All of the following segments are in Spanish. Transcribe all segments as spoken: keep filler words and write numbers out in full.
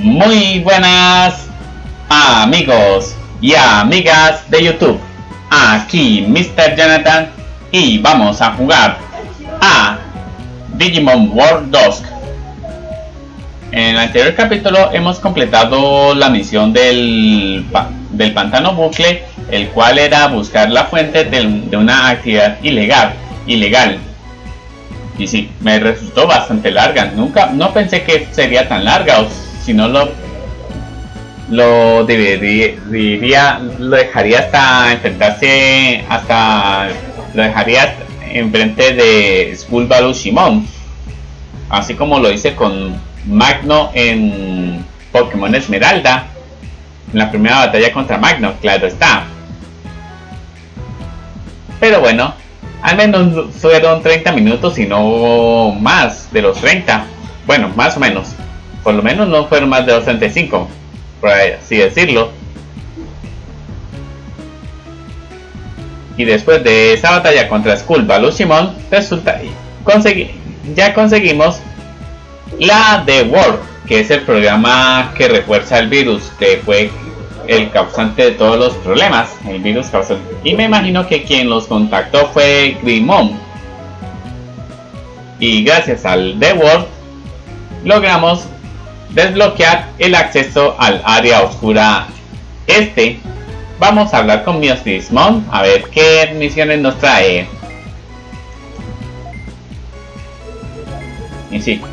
Muy buenas amigos y amigas de YouTube. Aquí mister Jonathan y vamos a jugar a Digimon World Dusk. En el anterior capítulo hemos completado la misión del, del pantano bucle, el cual era buscar la fuente de, de una actividad ilegal, ilegal. Y sí, me resultó bastante larga. Nunca, no pensé que sería tan larga, o si no lo, lo dividiría, lo dejaría hasta enfrentarse, hasta lo dejaría enfrente de Skull Shimon, así como lo hice con Magno en Pokémon Esmeralda, en la primera batalla contra Magno, claro está. Pero bueno, al menos fueron treinta minutos y no más de los treinta. Bueno, más o menos. Por lo menos no fueron más de los treinta y cinco, por así decirlo. Y después de esa batalla contra Skull Shimon, resulta consegui ya conseguimos la The World, que es el programa que refuerza el virus, que fue el causante de todos los problemas, el virus causante. Y me imagino que quien los contactó fue Greymon. Y gracias al The World logramos desbloquear el acceso al área oscura este. Vamos a hablar con Miostismon a ver qué misiones nos trae. Y sí.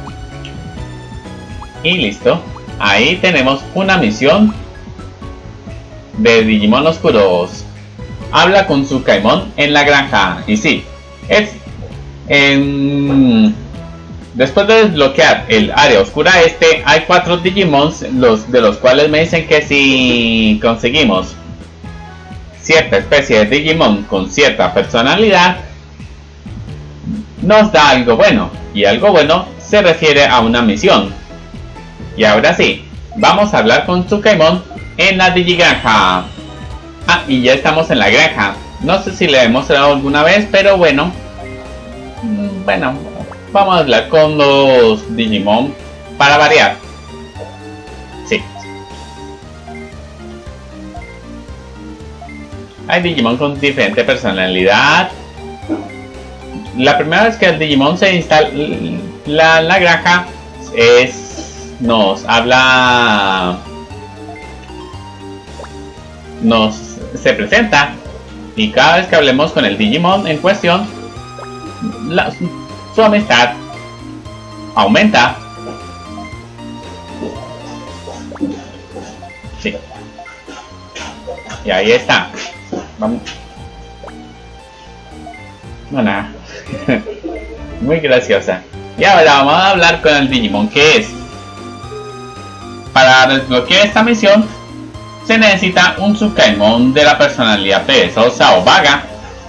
Y listo. Ahí tenemos una misión de Digimon oscuros. Habla con Tsukaimon en la granja. Y sí, es en... después de desbloquear el área oscura este, hay cuatro Digimons, los de los cuales me dicen que si conseguimos cierta especie de Digimon con cierta personalidad, nos da algo bueno. Y algo bueno se refiere a una misión. Y ahora sí, vamos a hablar con Tsukaimon en la Digigranja. Ah, y ya estamos en la granja. No sé si le he mostrado alguna vez, pero bueno. Bueno, vamos a hablar con los Digimon para variar. Sí. Hay Digimon con diferente personalidad. La primera vez que el Digimon se instala la, la granja es... nos habla, nos se presenta, y cada vez que hablemos con el Digimon en cuestión, la, su amistad aumenta. Sí. Y ahí está. Vamos. Bueno, muy graciosa. Y ahora vamos a hablar con el Digimon que es. Para desbloquear esta misión se necesita un Tsukaimon de la personalidad perezosa o vaga.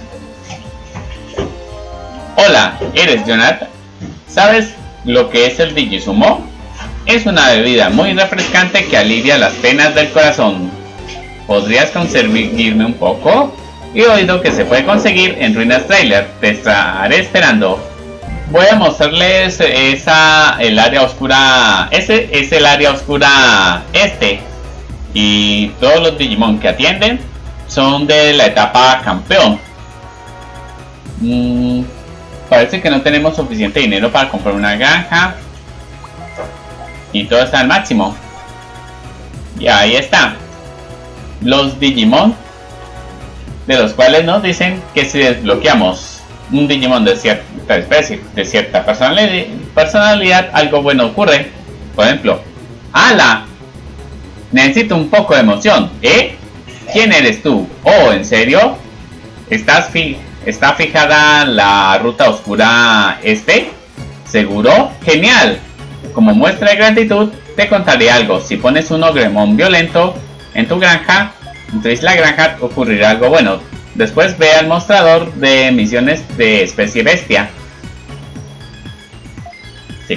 Hola, ¿eres Jonathan? ¿Sabes lo que es el Digisumo? Es una bebida muy refrescante que alivia las penas del corazón. ¿Podrías conseguirme un poco? He oído que se puede conseguir en Ruinas Trailer. Te estaré esperando. Voy a mostrarles esa, el área oscura. Ese es el área oscura este. Y todos los Digimon que atienden son de la etapa campeón. Mm, parece que no tenemos suficiente dinero para comprar una granja. Y todo está al máximo. Y ahí está. Los Digimon, de los cuales nos dicen que si desbloqueamos un Digimon de cierta especie, de cierta personalidad, personalidad, algo bueno ocurre. Por ejemplo, ¡Hala! Necesito un poco de emoción, ¿eh? ¿Quién eres tú? Oh, ¿en serio? ¿Estás fi ¿Está fijada la ruta oscura este? ¿Seguro? ¡Genial! Como muestra de gratitud, te contaré algo. Si pones un Ogremon violento en tu granja, entonces la granja ocurrirá algo bueno. Después ve al mostrador de misiones de especie bestia. Sí.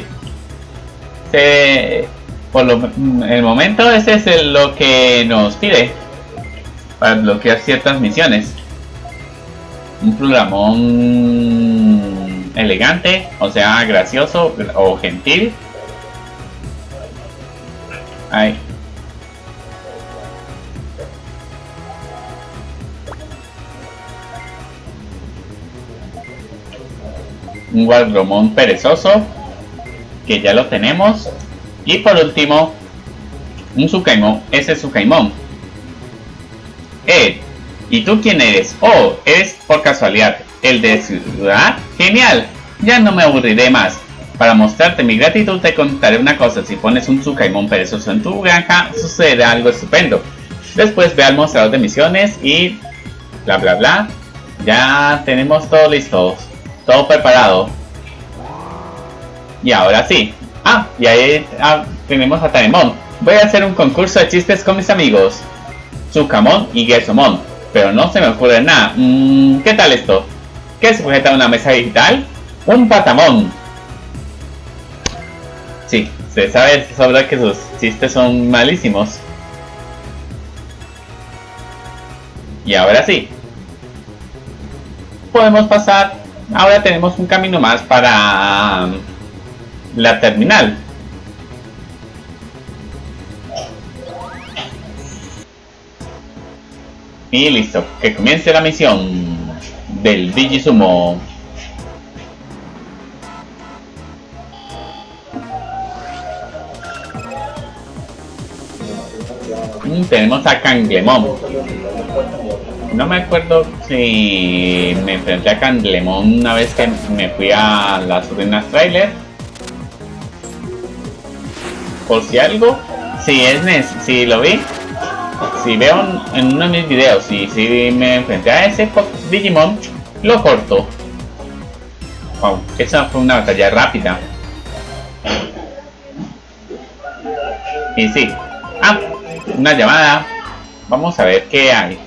Se, por lo, el momento ese es el, lo que nos pide para bloquear ciertas misiones. Un Pluramon elegante, o sea, gracioso o gentil. Ahí. Un Guardromón perezoso, que ya lo tenemos. Y por último, un Tsukaimon. Ese es Tsukaimon. Eh, ¿y tú quién eres? Oh, eres por casualidad el de ciudad. Genial, ya no me aburriré más. Para mostrarte mi gratitud te contaré una cosa. Si pones un Tsukaimon perezoso en tu granja, sucederá algo estupendo. Después ve al mostrador de misiones y bla bla bla. Ya tenemos todo listo, todo preparado. Y ahora sí. Ah, y ahí ah, tenemos a Tanemon. Voy a hacer un concurso de chistes con mis amigos Tsukamon y Gesomon, pero no se me ocurre nada. Mm, ¿Qué tal esto? ¿Qué se sujeta a una mesa digital? Un patamón. Sí, se sabe sobre que sus chistes son malísimos. Y ahora sí, podemos pasar. Ahora tenemos un camino más para la terminal. Y listo, que comience la misión del Digisumo. Mm, tenemos a Canglemon. No me acuerdo si me enfrenté a Canglemon una vez que me fui a las ruinas trailer. Por si algo, si es nes si lo vi, si veo en uno de mis videos, si, si me enfrenté a ese Digimon, lo corto. Wow, esa fue una batalla rápida. Y sí. Ah, una llamada. Vamos a ver qué hay.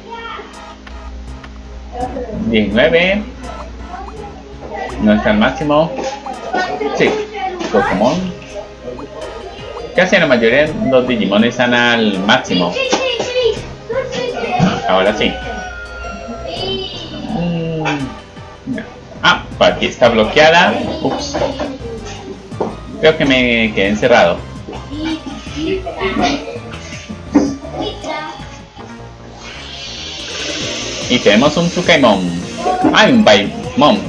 diecinueve. No está al máximo. Sí, Pokémon. Casi la mayoría de los Digimon están al máximo. Ahora sí. Mm, no. Ah, por aquí está bloqueada. Ups. Creo que me quedé encerrado. Y tenemos un Tsukaimon. Ah, un Baimon.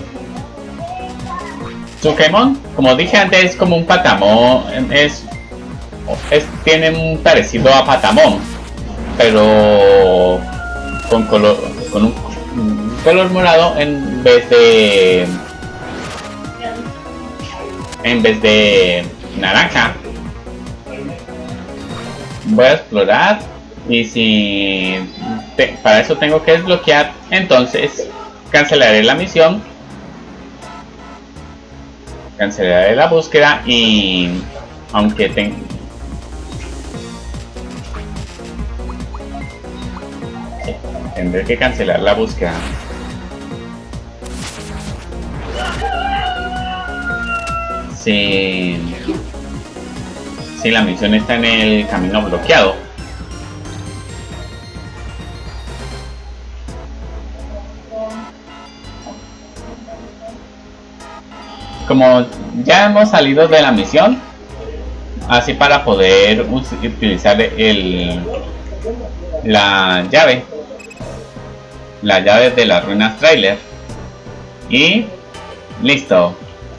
Tsukaimon, como dije antes, es como un Patamon. Es, es tiene un parecido a Patamon, pero con color, con un, un color morado en vez de en vez de naranja. Voy a explorar y si te, para eso tengo que desbloquear, entonces cancelaré la misión, cancelaré la búsqueda y aunque tengo sí, tendré que cancelar la búsqueda. Si, si la misión está en el camino bloqueado. Como ya hemos salido de la misión, así para poder utilizar el la llave, la llave de las ruinas trailer, y listo.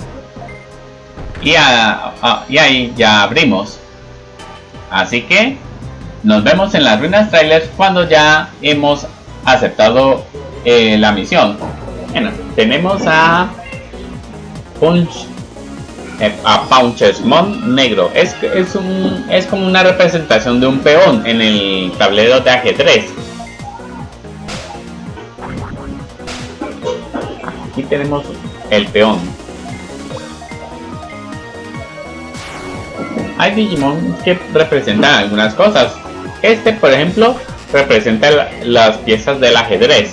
Y, a, a, y ahí ya abrimos. Así que nos vemos en las ruinas trailers cuando ya hemos aceptado eh, la misión. Bueno, tenemos a Punch, eh, a Punchesmon negro. Es, es, un, es como una representación de un peón en el tablero de ajedrez. Aquí tenemos el peón. Hay Digimon que representan algunas cosas. Este, por ejemplo, representa la, las piezas del ajedrez.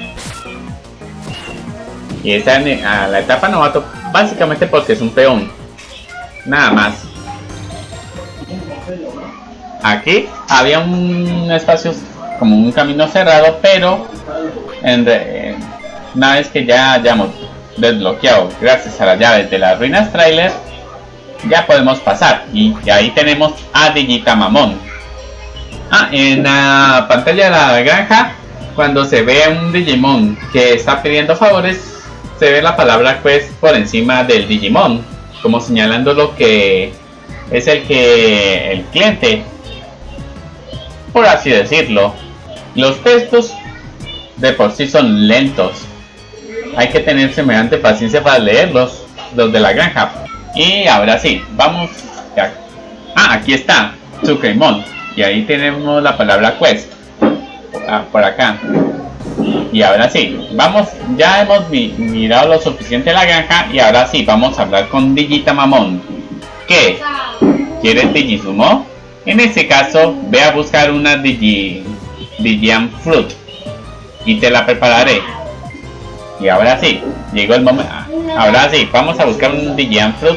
Y está en a la etapa novato, básicamente porque es un peón. Nada más. Aquí había un espacio como un camino cerrado, pero en re, una vez que ya hayamos desbloqueado gracias a las llaves de las ruinas trailer, ya podemos pasar. Y, y ahí tenemos a Digitamamon. Ah, en la pantalla de la granja, cuando se ve un Digimon que está pidiendo favores, se ve la palabra quest por encima del Digimon, como señalando lo que es el que el cliente, por así decirlo. Los textos de por sí son lentos, hay que tener semejante paciencia para leerlos, los de la granja. Y ahora sí, vamos a... ah, aquí está Tsukaimon, y ahí tenemos la palabra quest, ah, por acá. Y ahora sí, vamos, ya hemos mi mirado lo suficiente la granja, y ahora sí, vamos a hablar con Digitamamon. ¿Qué? ¿Quieres Digisumo? En este caso, ve a buscar una Digi... Digiam Fruit y te la prepararé. Y ahora sí, llegó el momento. Ahora sí, vamos a buscar un Digiam Fruit.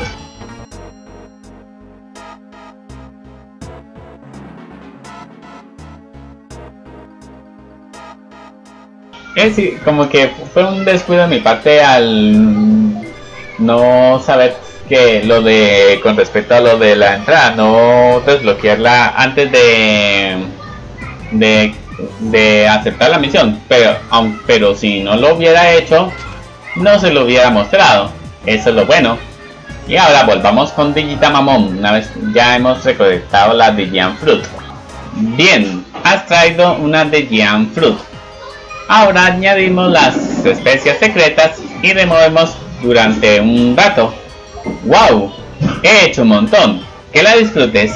Es como que fue un descuido de mi parte al no saber que lo de con respecto a lo de la entrada, no desbloquearla antes de de, de aceptar la misión, pero aun, pero si no lo hubiera hecho, no se lo hubiera mostrado. Eso es lo bueno. Y ahora volvamos con Digitamamon. Una vez ya hemos recolectado la Digiam Fruit. Bien, has traído una Digiam Fruit. Ahora añadimos las especias secretas y removemos durante un rato. ¡Wow! He hecho un montón. Que la disfrutes.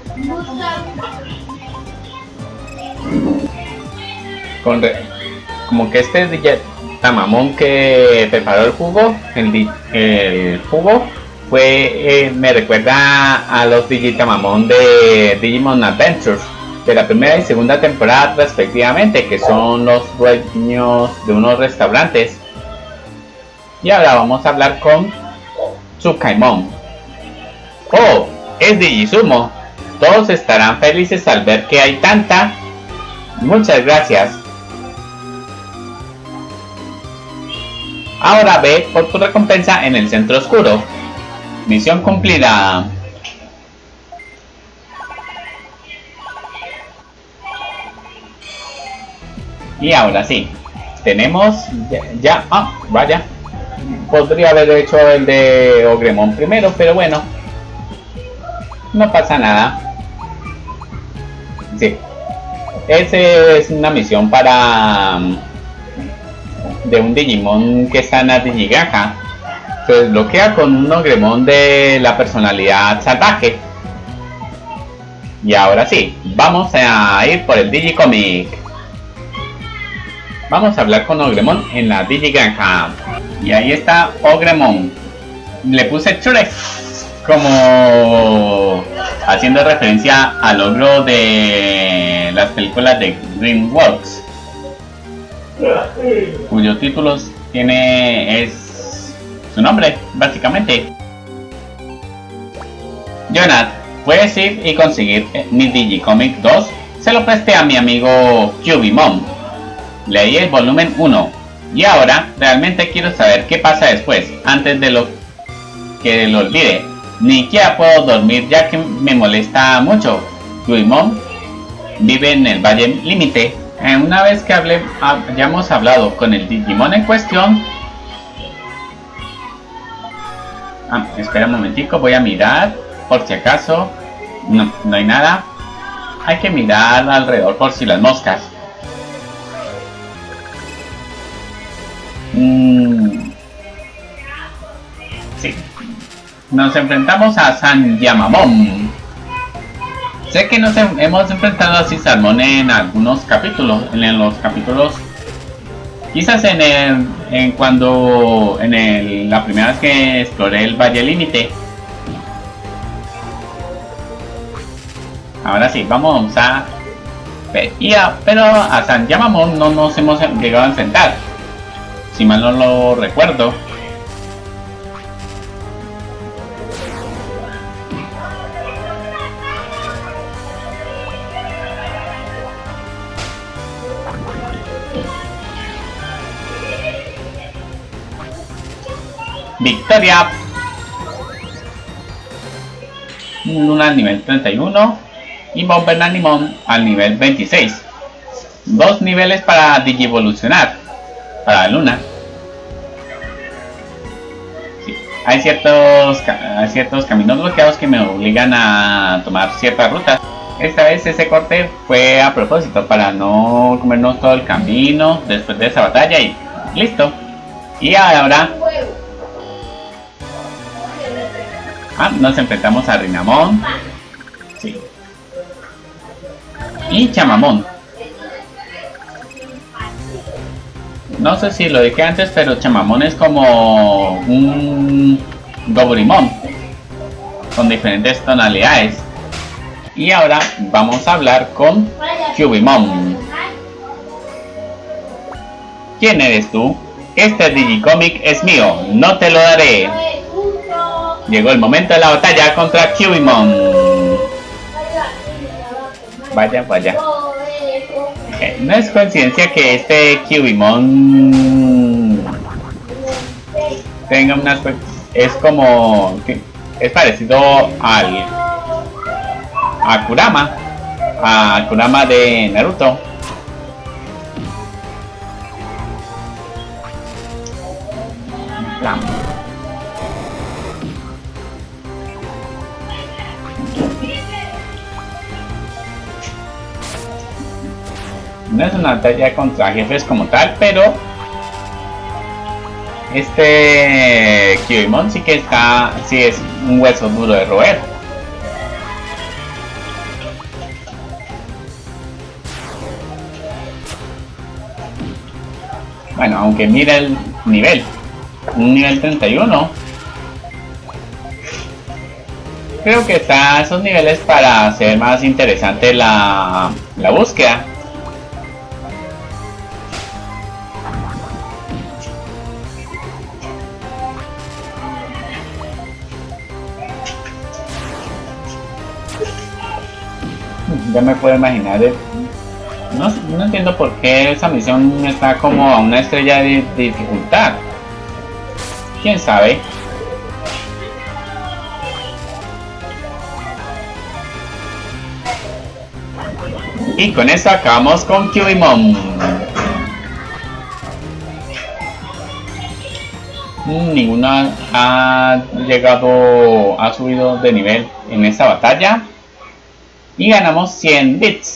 Con re... como que este Digitamamon que preparó el jugo, el, el jugo, fue eh, me recuerda a los Digitamamon de Digimon Adventures de la primera y segunda temporada respectivamente, que son los dueños de unos restaurantes. Y ahora vamos a hablar con Tsukaimon. Oh, es Digisumo. Todos estarán felices al ver que hay tanta. Muchas gracias. Ahora ve por tu recompensa en el centro oscuro. Misión cumplida. Y ahora sí, tenemos ya, ya ah, vaya, podría haber hecho el de Ogremon primero, pero bueno, no pasa nada. Sí, ese es una misión para de un Digimon que está en la Digigranja. Se desbloquea con un Ogremon de la personalidad salvaje. Y ahora sí, vamos a ir por el Digicomic. Vamos a hablar con Ogremon en la Digigranja. Y ahí está Ogremon. Le puse Shrek como haciendo referencia al ogro de las películas de DreamWorks, cuyo título tiene es su nombre, básicamente. Jonathan, puedes ir y conseguir mi Digicomic dos. Se lo presté a mi amigo Cubimon. Leí el volumen uno y ahora realmente quiero saber qué pasa después, antes de lo que lo olvide. Ni siquiera puedo dormir ya que me molesta mucho. Cubimon vive en el Valle Límite. Eh, una vez que hable, hayamos hablado con el Digimon en cuestión. Ah, espera un momentico, voy a mirar por si acaso. No, no hay nada. Hay que mirar alrededor por si las moscas. Mm. Sí. Nos enfrentamos a Sanyamamon. Sé que nos hemos enfrentado a Cisalmon en algunos capítulos, en los capítulos, quizás en el, en cuando, en el, la primera vez que exploré el Valle Límite. Ahora sí, vamos a ver, y a, pero a Sanyamamon no nos hemos llegado a enfrentar, si mal no lo recuerdo. Victoria. Luna al nivel treinta y uno y Bomber Animon al nivel veintiséis. Dos niveles para digivolucionar para Luna. Sí, hay ciertos hay ciertos caminos bloqueados que me obligan a tomar ciertas rutas. Esta vez ese corte fue a propósito para no comernos todo el camino después de esa batalla y listo. Y ahora ah, nos enfrentamos a Rinamon, sí, y Chamamon. No sé si lo dije antes, pero Chamamon es como un Goburimon con diferentes tonalidades. Y ahora vamos a hablar con Cubimon. ¿Quién eres tú? Este Digicomic es mío, no te lo daré. Llegó el momento de la batalla contra Cubimon. Vaya, vaya. Eh, no es coincidencia que este Cubimon tenga unas... Es como... Es parecido al... a Kurama. A Kurama de Naruto. No es una batalla contra jefes como tal, pero este Cubimon sí que está, sí es un hueso duro de roer. Bueno, aunque mira el nivel, un nivel treinta y uno. Creo que está esos niveles para hacer más interesante la, la búsqueda. Ya me puedo imaginar, de, no, no entiendo por qué esa misión está como a una estrella de, de dificultad. ¿Quién sabe? Y con eso acabamos con Cubimon. Ninguna ha llegado, ha subido de nivel en esta batalla. Y ganamos cien bits.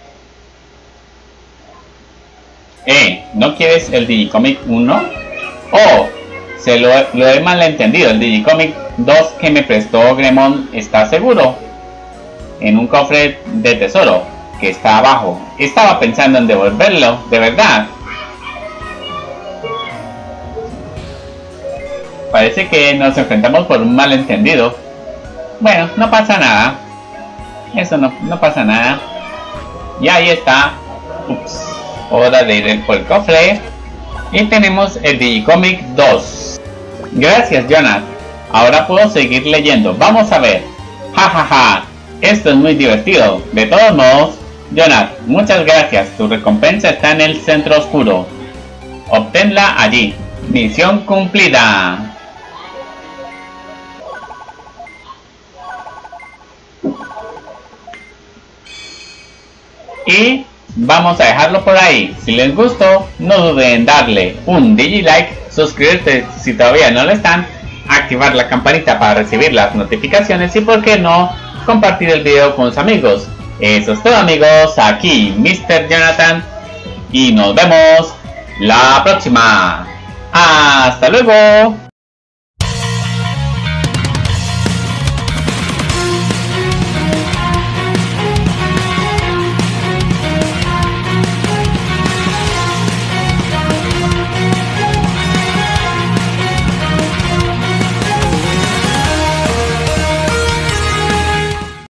Eh, ¿no quieres el Digicomic uno? Oh, se lo, lo he malentendido. El Digicomic dos que me prestó Gremon está seguro en un cofre de tesoro que está abajo. Estaba pensando en devolverlo, de verdad. Parece que nos enfrentamos por un malentendido. Bueno, no pasa nada. Eso no, no pasa nada. Y ahí está. Ups. Hora de ir por el cofre. Y tenemos el Digicomic dos. Gracias, Jonathan. Ahora puedo seguir leyendo. Vamos a ver. Jajaja. Ja, ja. Esto es muy divertido. De todos modos, Jonathan, muchas gracias. Tu recompensa está en el centro oscuro. Obténla allí. Misión cumplida. Y vamos a dejarlo por ahí. Si les gustó, no duden en darle un digi-like, suscribirte si todavía no lo están, activar la campanita para recibir las notificaciones y, por qué no, compartir el video con sus amigos. Eso es todo, amigos. Aquí mister Jonathan y nos vemos la próxima. ¡Hasta luego!